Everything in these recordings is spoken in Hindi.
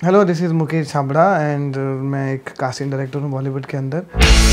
Hello, this is Mukesh Chhabra and मैं एक कास्टिंग डायरेक्टर हूँ बॉलीवुड के अंदर।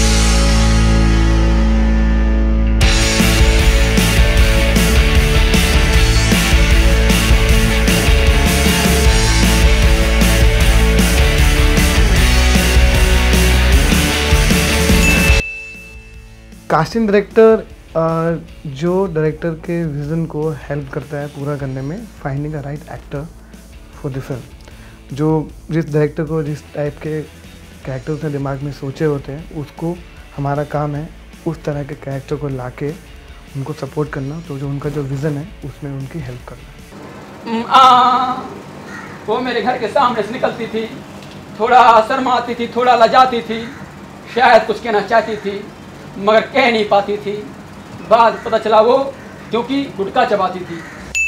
कास्टिंग डायरेक्टर जो डायरेक्टर के विज़न को हेल्प करता है पूरा करने में, finding a right actor for the film. जो जिस डायरेक्टर को जिस टाइप के कैरेक्टर उसने दिमाग में सोचे होते हैं, उसको हमारा काम है उस तरह के कैरेक्टर को लाके उनको सपोर्ट करना, तो जो उनका जो विज़न है उसमें उनकी हेल्प करना। वो मेरे घर के सामने से निकलती थी, थोड़ा शर्माती थी, थोड़ा लजाती थी, शायद कुछ कहना चाहती थी मगर कह नहीं पाती थी। बाद पता चला वो क्योंकि गुटखा चबाती थी।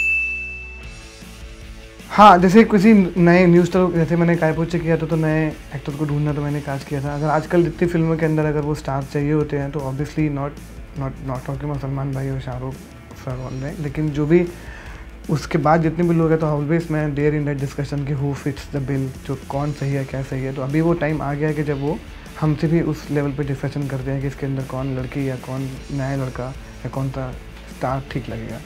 हाँ, जैसे किसी नए न्यूज़ तो जैसे मैंने कायपोचे किया था तो नए एक्टर को ढूंढना तो मैंने कास्ट किया था। अगर आजकल जितनी फिल्मों के अंदर अगर वो स्टार चाहिए होते हैं तो ऑब्वियसली नॉट टॉकिंग सलमान भाई और शाहरुख सर में, लेकिन जो भी उसके बाद जितने भी लोग हैं तो ऑलवेज मैं देयर इन दैट डिस्कशन कि हु फिट्स द बिल, जो कौन सही है क्या सही है। तो अभी वो टाइम आ गया है कि जब वो हमसे भी उस लेवल पे डिस्कशन करते हैं कि इसके अंदर कौन लड़की या कौन नया लड़का या कौन सा स्टार ठीक लगेगा।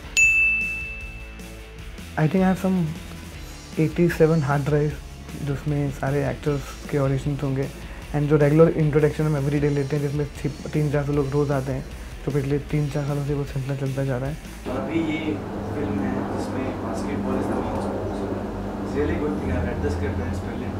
I think I have some 87 hard drive जिसमें सारे एक्टर्स के ऑडिशंस होंगे एंड जो रेगुलर इंट्रोडक्शन हम एवरी डे लेते हैं जिसमें 3-4 लोग रोज़ आते हैं, तो पिछले 3-4 सालों से वो सिलसिला चलता जा रहा है। अभी ये फिल्म है जिसमें basketball is the main sport, really good thing I read the script and it's brilliant.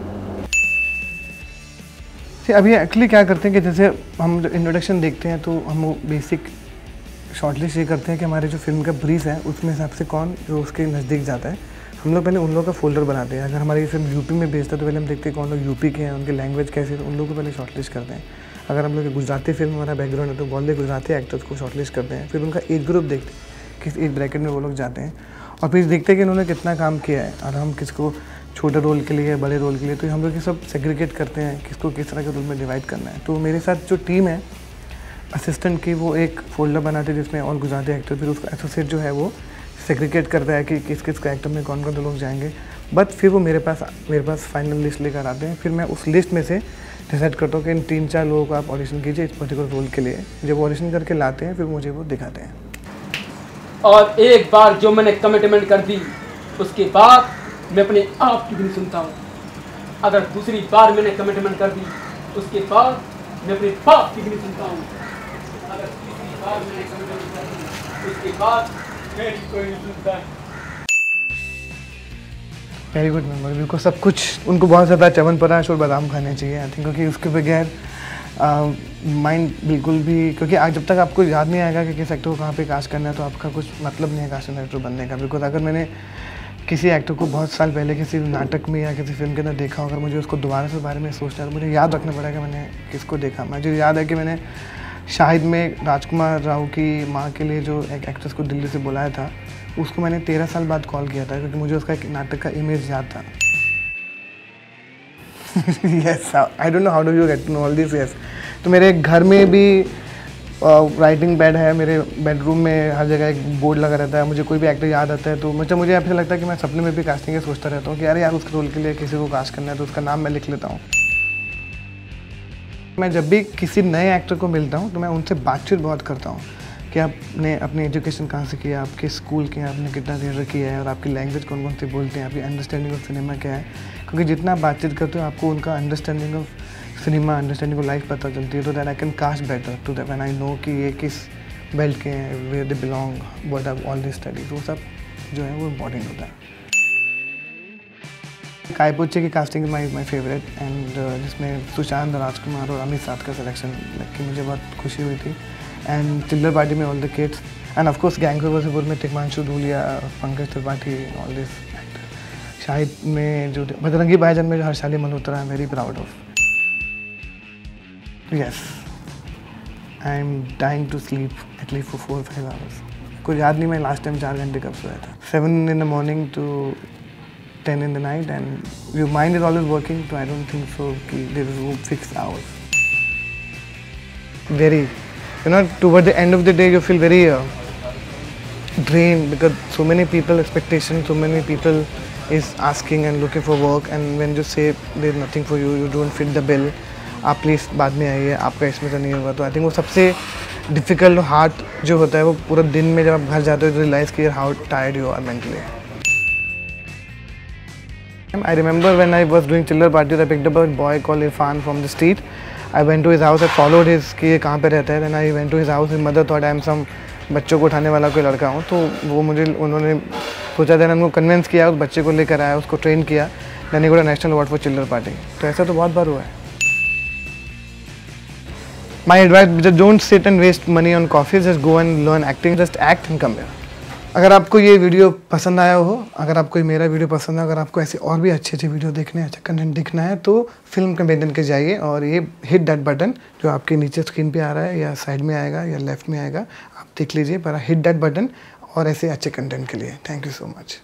अभी एक्चुअली क्या करते हैं कि जैसे हम जो इंट्रोडक्शन देखते हैं तो हम वो बेसिक शॉर्टलिस्ट ये करते हैं कि हमारे जो फिल्म का ब्रीफ है उसमें हिसाब से कौन जो उसके नज़दीक जाता है, हम लोग पहले उन लोगों का फोल्डर बनाते हैं। अगर हमारी फिल्म यूपी में बेस्ड है तो पहले हम देखते हैं कौन लोग यूपी के हैं, उनकी लैंग्वेज कैसी है, तो उन लोगों को पहले शॉर्टलिस्ट करते हैं। अगर हम लोग गुजराती फिल्म हमारा बैकग्राउंड है तो बोलते गुजराती एक्टर्स को शॉर्टलिस्ट करते हैं। फिर उनका एज ग्रुप देखते हैं, किस एज ब्रैकेट में वो लोग जाते हैं, और फिर देखते हैं कि उन्होंने कितना काम किया है और हम किसको छोटे रोल के लिए बड़े रोल के लिए, तो हम लोग ये सब सेग्रीगेट करते हैं किसको किस तरह के रोल में डिवाइड करना है। तो मेरे साथ जो टीम है असिस्टेंट की, वो एक फोल्डर बनाते हैं जिसमें और गुजराती एक्टर, फिर उसका एसोसिएट जो है वो सेग्रीगेट करता है कि किस किस कैरेक्टर में कौन कौन लोग जाएंगे। बट फिर वो मेरे पास फाइनल लिस्ट लेकर आते हैं। फिर मैं उस लिस्ट में से डिसाइड करता हूँ कि इन 3-4 लोगों को आप ऑडिशन कीजिए इस पर्टिकुलर रोल के लिए। जब ऑडिशन करके लाते हैं फिर मुझे वो दिखाते हैं। और एक बार जो मैंने कमिटमेंट कर दी उसके बाद मैं अपने आप की भी नहीं सुनता हूँ। अगर दूसरी बार मैंने कमिटमेंट कर दी उसके बाद मैं अपने बाप की भी नहीं सुनता हूँ। अगर तीसरी बार मैंने कमिटमेंट कर दी उसके बाद मेरी कोई नहीं सुनता है। Very good memory. बिल्कुल सब कुछ उनको बहुत ज़्यादा च्यवनप्राश और बादाम खाने चाहिए आई थिंक, क्योंकि उसके बगैर माइंड बिल्कुल भी, क्योंकि आज जब तक आपको याद नहीं आएगा कि किस एक्टर को कहाँ पे कास्ट करना है तो आपका कुछ मतलब नहीं है कास्टिंग डायरेक्टर बनने का। बिकॉज अगर मैंने किसी एक्टर को बहुत साल पहले किसी नाटक में या किसी फिल्म के अंदर देखा, अगर मुझे उसको दोबारा से बारे में सोचना है तो मुझे याद रखना पड़ेगा मैंने किसको देखा। मुझे याद है कि मैंने शाहिद में राजकुमार राव की माँ के लिए जो एक एक्ट्रेस को दिल्ली से बुलाया था, उसको मैंने 13 साल बाद कॉल किया था क्योंकि मुझे उसका एक नाटक का इमेज याद था। Yes, I don't know how do you get to know all this. Yes, तो मेरे घर में भी राइटिंग पैड है, मेरे बेडरूम में हर जगह एक बोर्ड लगा रहता है। मुझे कोई भी एक्टर याद आता है तो मुझे ऐसा लगता है कि मैं सपने में भी कास्टिंग का सोचता रहता हूँ कि यार उसके रोल के लिए किसी को कास्ट करना है तो उसका नाम मैं लिख लेता हूँ। मैं जब भी किसी नए एक्टर को मिलता हूँ तो मैं उनसे बातचीत बहुत करता हूँ कि आपने अपनी एजुकेशन कहाँ से किया, आपके स्कूल के आपने कितना थिएटर किया है और आपकी लैंग्वेज कौन कौन सी बोलते हैं, आपकी अंडरस्टैंडिंग ऑफ सिनेमा क्या है। क्योंकि जितना आप बातचीत करते हो आपको उनका understanding of cinema, understanding of life पता चलती है। तो that I can cast better to that when I know कि ये किस बेल्ट के हैं, where they belong, what are all this studies, वो सब जो है वो इम्पॉर्टेंट होता है। कायपोचे की कास्टिंग माई फेवरेट एंड जिसमें सुशांत राजकुमार और अमित साथ का सिलेक्शन लग के मुझे बहुत खुशी हुई थी। एंड चिल्लर पार्टी में all the kids and of course gang of Wasseypur में Tigmanshu Dhulia, Pankaj Tripathi, all this actor. Shahid में जो बजरंगी भाईजान में जो Harshaali Malhotra, I am very proud of. Yes, I am dying to sleep at least for 4-5 hours. कोई याद नहीं मैं लास्ट टाइम 4 घंटे कब सोया था। 7 in the morning to 10 in the night and your mind is always working, so I don't think so there is no fixed hours. Very, toward the end of the day you feel very drained because so many people expectations, so many people is asking and looking for work, and when you say there is nothing for you, you don't fit the bill, आप प्लीज़ बाद में आइए, आपका इसमें तो नहीं होगा। तो आई थिंक वो सबसे डिफ़िकल्ट हार्ट जो होता है वो पूरा दिन में जब आप घर जाते हो तो रियलाइज़ कि how tired you are mentally. I remember when I was doing chiller parties, I picked up a boy called Irfan from the street. I went to his house, I followed his कि ये कहाँ पे रहता है, then I went to his house. His mother thought I am some बच्चों को उठाने वाला कोई लड़का हूँ, तो वो मुझे उन्होंने सोचा था, उनको कन्विंस किया, उस बच्चे को लेकर आया, उसको ट्रेन किया, then he got a national award for chiller party. तो ऐसा तो बहुत बार हुआ है। My advice, just don't sit and waste money on coffee, just go and learn acting, just act and come here. अगर आपको ये वीडियो पसंद आया हो, अगर आपको मेरा वीडियो पसंद है, अगर आपको ऐसे और भी अच्छे वीडियो देखने हैं, अच्छा कंटेंट देखना है, तो फिल्म कंपेनियन के जाइए और ये हिट दैट बटन जो आपके नीचे स्क्रीन पे आ रहा है या साइड में आएगा या लेफ्ट में आएगा, आप देख लीजिए, पर हिट दैट बटन और ऐसे अच्छे कंटेंट के लिए। Thank you so much.